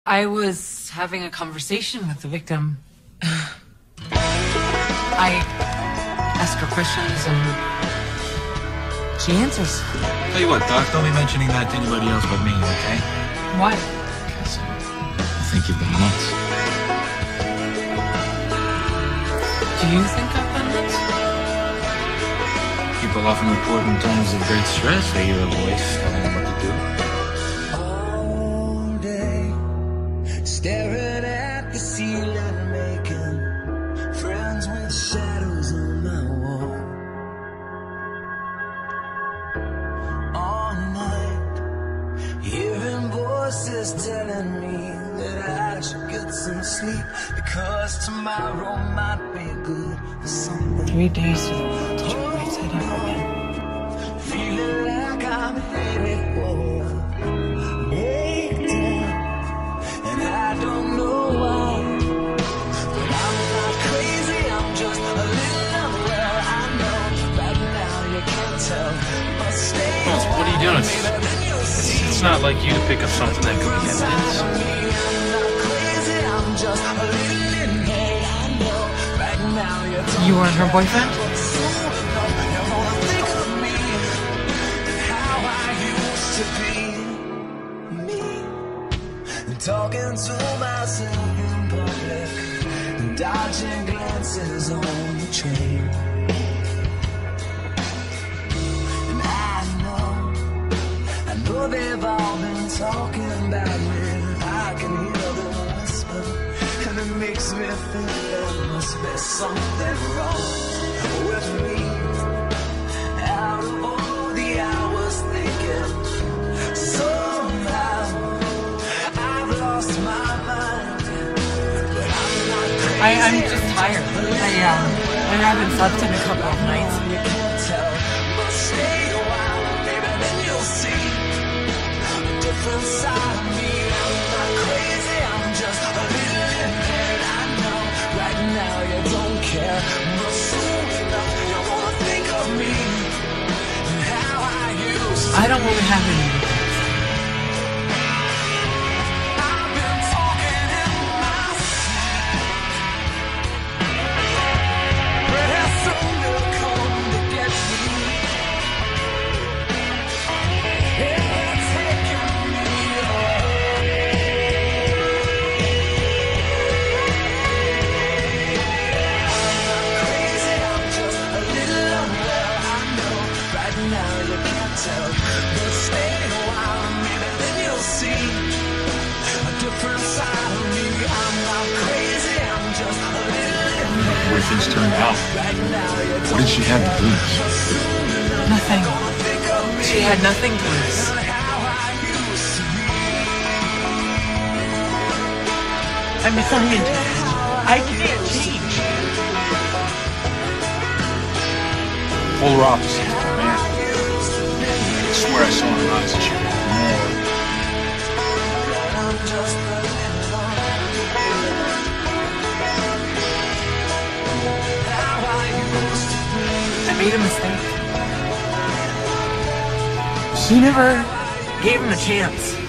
I was having a conversation with the victim. I ask her questions and she answers. Tell you what, Doc, don't be mentioning that to anybody else but me, okay? Why? Because I think you've been nuts. Do you think I've been nuts? People often report in times of great stress they hear a voice telling them what to do. All day, staring at the ceiling, making friends with shadows on my wall. All night, hearing voices telling me that I should get some sleep, because tomorrow might be good for something. 3 days to the world to turn right side up again. Feeling like I'm headed for a breakdown, and I don't know why, but I'm not crazy, I'm just a little unwell. I know right now you can't tell, but stay Well, what are you doing? It's not like you to pick up something that could be evidence. I'm not crazy, I'm just a little in pain. I know right now you don't. You weren't her boyfriend? Talking to myself in public, dodging glances on the train. And I know they've all been talking about me. I can hear them whisper, and it makes me think there must be something wrong with me. Out of all the hours thinking, somehow lost my mind, but I'm not crazy. I'm just tired. I haven't slept in a couple of nights. You can't tell, but stay a while, baby, then you'll see a different side of me. I'm not crazy, I'm just a little impaired. I know right now you don't care, but soon enough you're gonna think of me and how I used to. I don't really have any. Where things turned out. What did she have to lose? Nothing. She had nothing to lose. I'm a scientist. I can't change. Polar opposites, man. I swear I saw her eyes that she wanted more. I made a mistake. She never gave him a chance.